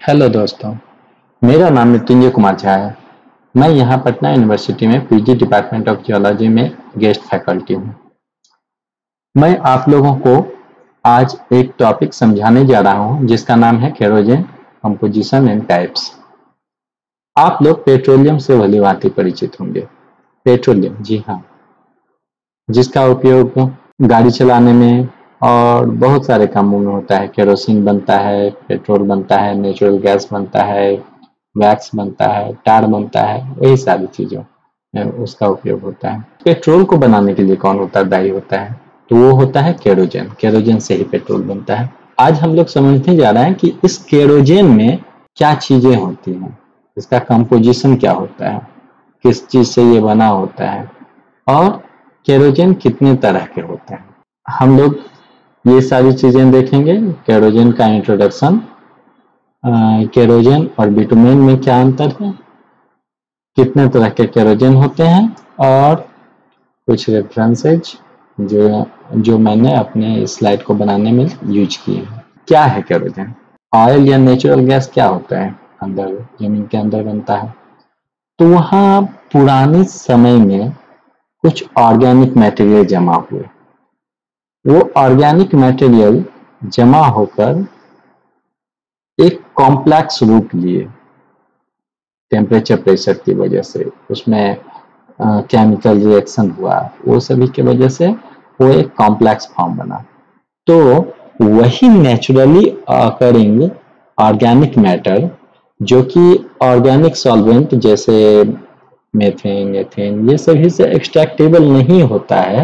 Hello दोस्तों, मेरा नाम मृत्युंजय कुमार झा है। मैं यहाँ पटना यूनिवर्सिटी में पीजी डिपार्टमेंट ऑफ जियोलॉजी में गेस्ट फैकल्टी हूँ। मैं आप लोगों को आज एक टॉपिक समझाने जा रहा हूँ जिसका नाम है केरोसिन कंपोजिशन एंड टाइप्स। आप लोग पेट्रोलियम से भली-भांति परिचित होंगे। पेट्रोलियम, जी हाँ, जिसका उपयोग गाड़ी चलाने में और बहुत सारे कामों में होता है। केरोसिन बनता है, पेट्रोल बनता है, नेचुरल गैस बनता है, वैक्स बनता है, टार बनता है, वही सारी चीज़ों में उसका उपयोग होता है। पेट्रोल को बनाने के लिए कौन उत्तरदायी होता है? तो वो होता है केरोसिन। केरोसिन से ही पेट्रोल बनता है। आज हम लोग समझने जा रहे हैं कि इस केरोसिन में क्या चीज़ें होती हैं, इसका कंपोजिशन क्या होता है, किस चीज़ से ये बना होता है और केरोसिन कितने तरह के होते हैं। हम लोग ये सारी चीज़ें देखेंगे। केरोसिन का इंट्रोडक्शन, केरोसिन और बिटुमेन में क्या अंतर है, कितने तरह के केरोसिन होते हैं और कुछ रेफरेंसेज जो मैंने अपने स्लाइड को बनाने में यूज किए हैं। क्या है केरोसिन? ऑयल या नेचुरल गैस क्या होता है, अंदर जमीन के अंदर बनता है। तो वहाँ पुराने समय में कुछ ऑर्गेनिक मटेरियल जमा हुए। वो ऑर्गेनिक मटेरियल जमा होकर एक कॉम्प्लेक्स रूप लिए टेम्परेचर प्रेशर की वजह से, उसमें केमिकल रिएक्शन हुआ, वो सभी की वजह से वो एक कॉम्प्लेक्स फॉर्म बना। तो वही नेचुरली अकरिंग ऑर्गेनिक मैटर जो कि ऑर्गेनिक सॉल्वेंट जैसे मीथेन, एथेन, ये सभी से एक्सट्रैक्टेबल नहीं होता है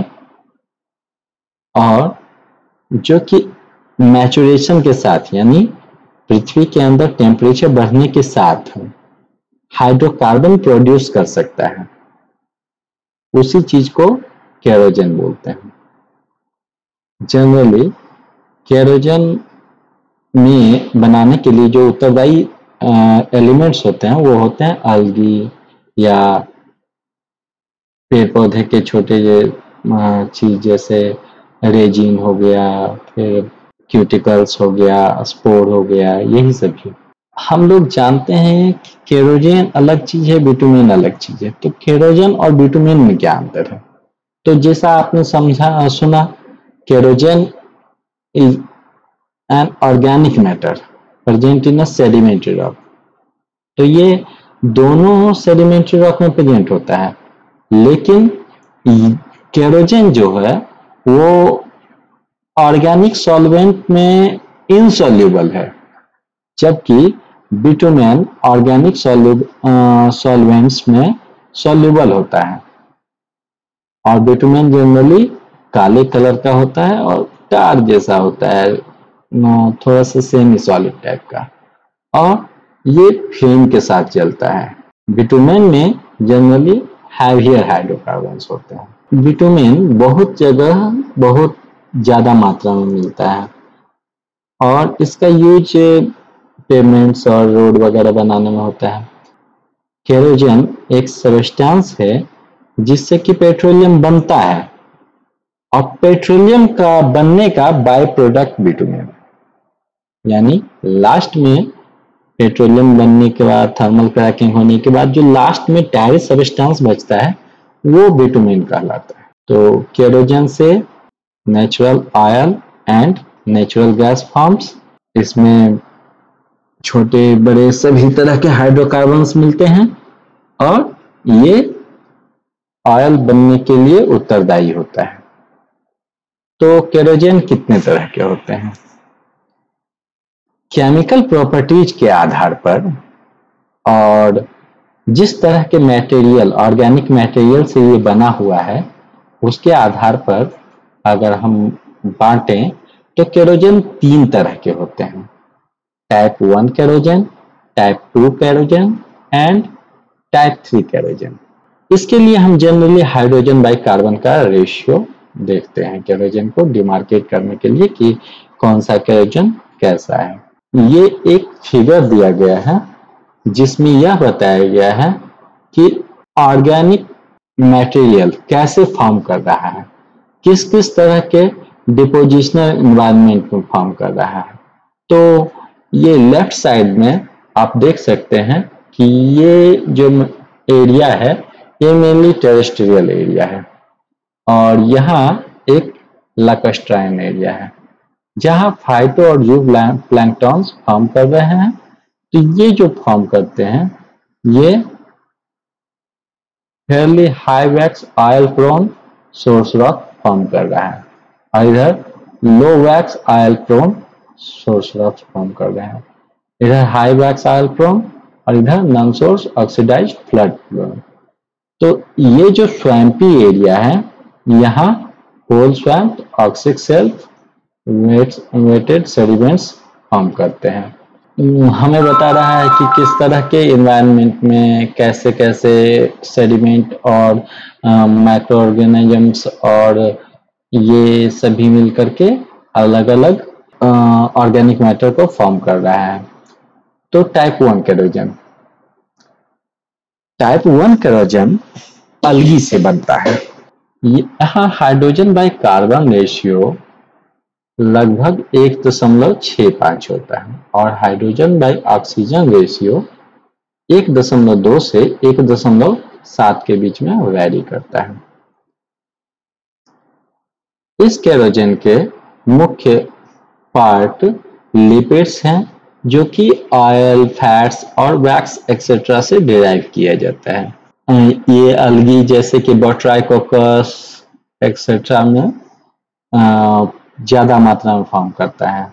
और जो कि मैचुरेशन के साथ यानी पृथ्वी के अंदर टेम्परेचर बढ़ने के साथ हाइड्रोकार्बन प्रोड्यूस कर सकता है, उसी चीज को केरोसिन बोलते हैं। जनरली केरोसिन में बनाने के लिए जो उत्तरदायी एलिमेंट्स होते हैं वो होते हैं अल्गी या पेड़ पौधे के छोटे चीज जैसे रेजिन हो गया, फिर क्यूटिकल्स हो गया, स्पोर हो गया, यही सभी। हम लोग जानते हैं कि केरोसिन अलग चीज है, बिटुमेन अलग चीज है। तो केरोसिन और बिटुमेन में क्या अंतर है? तो जैसा आपने सुना, kerosene is an organic matter present in a sedimentary rock. तो ये दोनों सेडिमेंट्री रॉक में प्रेजेंट होता है, लेकिन केरोसिन जो है वो ऑर्गेनिक सॉल्वेंट में इनसॉल्युबल है, जबकि बिटुमेन ऑर्गेनिक सॉल्वेंट्स में सॉल्युबल होता है। और बिटुमेन जनरली काले कलर का होता है और टार जैसा होता है, थोड़ा सा सेमी सॉलिड टाइप का, और ये फ्लेम के साथ जलता है। बिटुमेन में जनरली हैवियर हाइड्रोकार्बन्स होते हैं। बिटुमेन बहुत जगह बहुत ज़्यादा मात्रा में मिलता है और इसका यूज पेवमेंट्स और रोड वगैरह बनाने में होता है। केरोसिन एक सब्सटेंस है जिससे कि पेट्रोलियम बनता है और पेट्रोलियम का बनने का बाय प्रोडक्ट बिटुमेन, यानी लास्ट में पेट्रोलियम बनने के बाद थर्मल क्रैकिंग होने के बाद जो लास्ट में टैरी सब्सटेंस बचता है वो बिटुमेन कहलाता है। तो केरोसिन से natural oil and natural gas forms, इसमें छोटे बड़े सभी तरह के हाइड्रोकार्बन्स मिलते हैं और ये ऑयल बनने के लिए उत्तरदायी होता है। तो केरोसिन कितने तरह के होते हैं? केमिकल प्रॉपर्टीज के आधार पर और जिस तरह के मटेरियल, ऑर्गेनिक मटेरियल से ये बना हुआ है, उसके आधार पर अगर हम बांटें तो केरोसिन 3 तरह के होते हैं। Type 1 kerosene, type 2 kerosene and type 3 kerosene. इसके लिए हम जनरली हाइड्रोजन बाई कार्बन का रेशियो देखते हैं केरोसिन को डिमार्केट करने के लिए कि कौन सा केरोसिन कैसा है। ये एक फिगर दिया गया है जिसमें यह बताया गया है कि ऑर्गेनिक मटेरियल कैसे फॉर्म कर रहा है, किस किस तरह के डिपोजिशनल एनवायरनमेंट में फॉर्म कर रहा है। तो ये लेफ्ट साइड में आप देख सकते हैं कि ये जो एरिया है ये मेनली टेरेस्ट्रियल एरिया है और यहाँ एक लैक्स्ट्राइन एरिया है जहाँ फाइटो और जू प्लैंक्टन्स फॉर्म कर रहे हैं। तो ये जो फॉर्म करते हैं ये fairly high wax oil prone source rock form कर रहा है और इधर low wax oil prone source rock form कर रहे हैं। इधर हाई वैक्स ऑयल प्रोन और इधर non source oxidized flood prone. तो ये जो स्वैम्पी एरिया है यहाँ coal swamp oxic self weighted sediments form करते हैं। हमें बता रहा है कि किस तरह के एनवायरनमेंट में कैसे कैसे सेडिमेंट और माइक्रो ऑर्गेनिजम्स और ये सभी मिलकर के अलग अलग ऑर्गेनिक मैटर को फॉर्म कर रहा है। तो टाइप 1 केरोजन, टाइप 1 केरोजन अलगी से बनता है। यहाँ हाइड्रोजन बाय कार्बन रेशियो लगभग 1.65 होता है और हाइड्रोजन बाय ऑक्सीजन रेशियो 1.2 से 1.7 के बीच में वैरी करता है। इस केरोजन के मुख्य पार्ट लिपिड्स हैं जो कि ऑयल, फैट्स और वैक्स एक्सेट्रा से डिराइव किया जाता है। ये अलगी जैसे कि बोट्राइकोकस एक्सेट्रा में ज्यादा मात्रा में फॉर्म करता है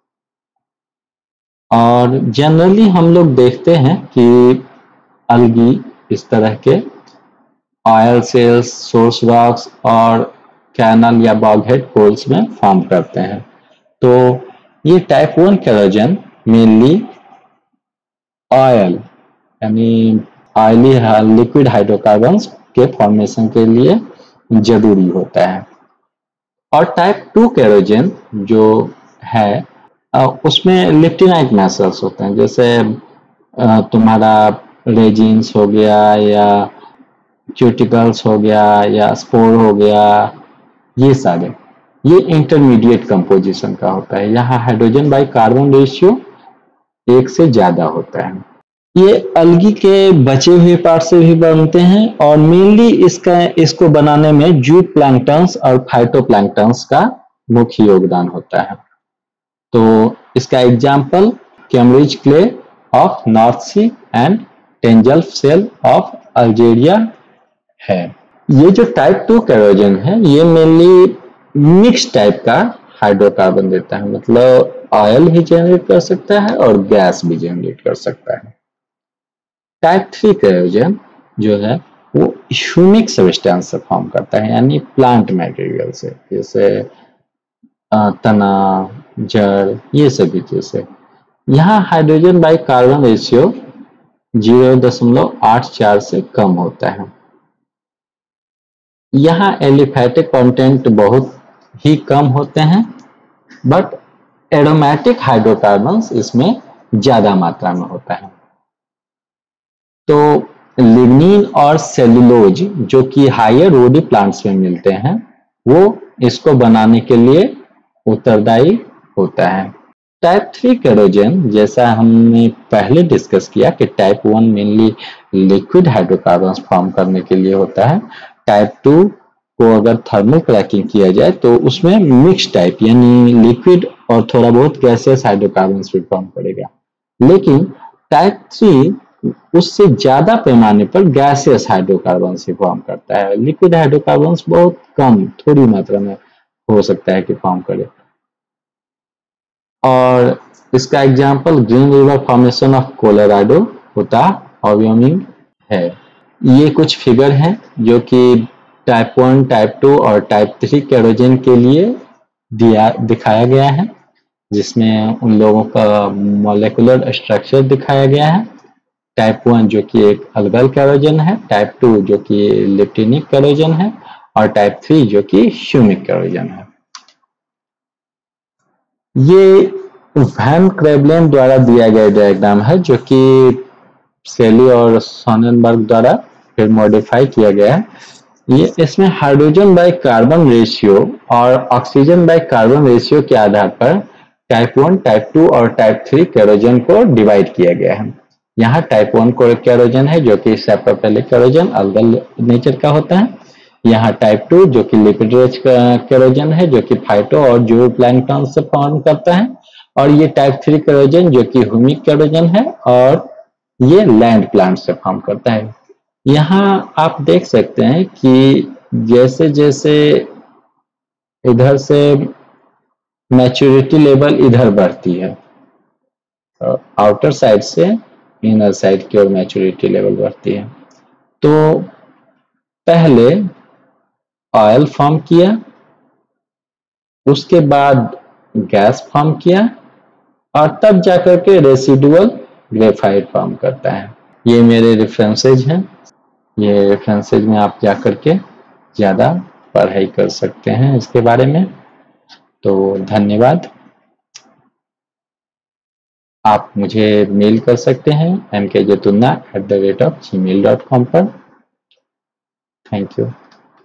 और जनरली हम लोग देखते हैं कि अलगी इस तरह के ऑयल सेल्स, सोर्स रॉक्स और कैनल या बॉगहेड कोल्स में फॉर्म करते हैं। तो ये टाइप 1 केरोजन मेनली ऑयल यानी ऑयली लिक्विड हाइड्रोकार्बन्स के फॉर्मेशन के लिए जरूरी होता है। और टाइप 2 केरोजन जो है उसमें लिप्टिनाइट मैसेल्स होते हैं, जैसे तुम्हारा रेजिन्स हो गया या क्यूटिकल्स हो गया या स्पोर हो गया, ये सारे ये इंटरमीडिएट कंपोजिशन का होता है। यहाँ हाइड्रोजन बाय कार्बन रेशियो 1 से ज्यादा होता है। ये अलगी के बचे हुए पार्ट से भी बनते हैं और मेनली इसको बनाने में जू प्लैंक्टन्स और फाइटोप्लैंक्टन्स का मुख्य योगदान होता है। तो इसका example Cambridge clay of North Sea and टेंजल सेल ऑफ अल्जीरिया है। ये जो टाइप 2 केरोजन है ये मेनली मिक्स टाइप का हाइड्रोकार्बन देता है, मतलब ऑयल भी जनरेट कर सकता है और गैस भी जनरेट कर सकता है। टाइप 3 केरोजन जो है वो ह्यूमिक सब्सटेंस से फॉर्म करता है यानी प्लांट मटेरियल से, जैसे तना, जड़, ये सभी चीजें। यहाँ हाइड्रोजन बाय कार्बन रेशियो 0.84 से कम होता है। यहाँ एलिफैटिक कंटेंट बहुत ही कम होते हैं बट एरोमेटिक हाइड्रोकार्बन्स इसमें ज्यादा मात्रा में होता है। तो लिग्निन और सेलुलोज जो कि हायर वुडी प्लांट्स में मिलते हैं वो इसको बनाने के लिए उत्तरदायी होता है। टाइप 3 केरोजन जैसा हमने पहले डिस्कस किया कि type 1 mainly liquid hydrocarbons form करने के लिए होता है। टाइप 2 को अगर थर्मल क्रैकिंग किया जाए तो उसमें मिक्स टाइप यानी लिक्विड और थोड़ा बहुत गैसियस हाइड्रोकार्बन्स भी फॉर्म करेगा। लेकिन टाइप 3 उससे ज्यादा पैमाने पर गैसियस हाइड्रोकार्बन्स ही फॉर्म करता है। लिक्विड हाइड्रोकार्बन्स बहुत कम, थोड़ी मात्रा में हो सकता है कि फॉर्म करे। और इसका example green river formation of Colorado, Utah, Wyoming है। ये कुछ फिगर हैं जो कि टाइप 1, टाइप 2 और टाइप 3 केरोजन के लिए दिखाया गया है, जिसमें उन लोगों का मॉलिक्यूलर स्ट्रक्चर दिखाया गया है। टाइप 1 जो कि एक अल्गल केरोजन है, टाइप 2 जो कि लिप्टिनिक केरोजन है और टाइप 3 जो कि ह्यूमिक केरोजन है। ये वैन क्रेबलेन द्वारा दिया गया डायग्राम है जो कि सेली और सोनेनबर्ग द्वारा फिर मॉडिफाई किया गया है। ये इसमें हाइड्रोजन बाय कार्बन रेशियो और ऑक्सीजन बाय कार्बन रेशियो के आधार पर टाइप 1, टाइप 2 और टाइप 3 केरोजन को डिवाइड किया गया है। यहाँ टाइप 1 को केरोजन है जो कि सैपोफिलिक केरोजन अल्गल नेचर का होता है। यहाँ टाइप 2 जो कि लिपिड रिच केरोजन है जो कि फाइटो और जू प्लैंकटन से फॉर्म करता है। और ये टाइप 3 केरोजन जो कि ह्यूमिक केरोजन है और ये लैंड प्लांट से फॉर्म करता है। यहाँ आप देख सकते हैं कि जैसे जैसे इधर से मैच्योरिटी लेवल इधर बढ़ती है, आउटर साइड से इनर साइड की ओर मैच्योरिटी लेवल बढ़ती है। तो पहले ऑयल फॉर्म किया, उसके बाद गैस फॉर्म किया और तब जाकर के रेसिडुअल ग्रेफाइट फॉर्म करता है। ये मेरे रेफरेंसेज हैं, ये रेफरेंसेज में आप जाकर के ज़्यादा पढ़ाई कर सकते हैं इसके बारे में। तो धन्यवाद। आप मुझे मेल कर सकते हैं mkjetuna@gmail.com पर। Thank you.